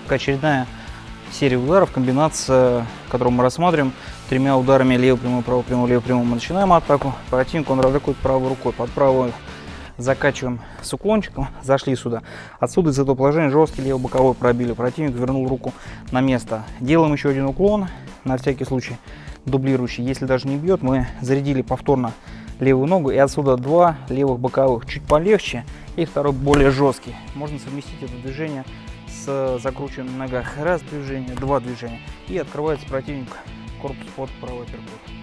апперкот, очередная серия ударов, комбинация, которую мы рассматриваем 3 ударами левый прямой, правый прямой, левый прямой. Мы начинаем атаку, противник он атакует правой рукой, под правую закачиваем с уклончиком, зашли сюда. Отсюда из этого положения жесткий левый боковой пробили, противник вернул руку на место. Делаем еще один уклон, на всякий случай дублирующий. Если даже не бьет, мы зарядили повторно левую ногу, и отсюда 2 левых боковых, чуть полегче, и второй более жесткий. Можно совместить это движение с закручиванием на ногах. Раз движение, 2 движения, и открывается противник корпус под правый апперкот.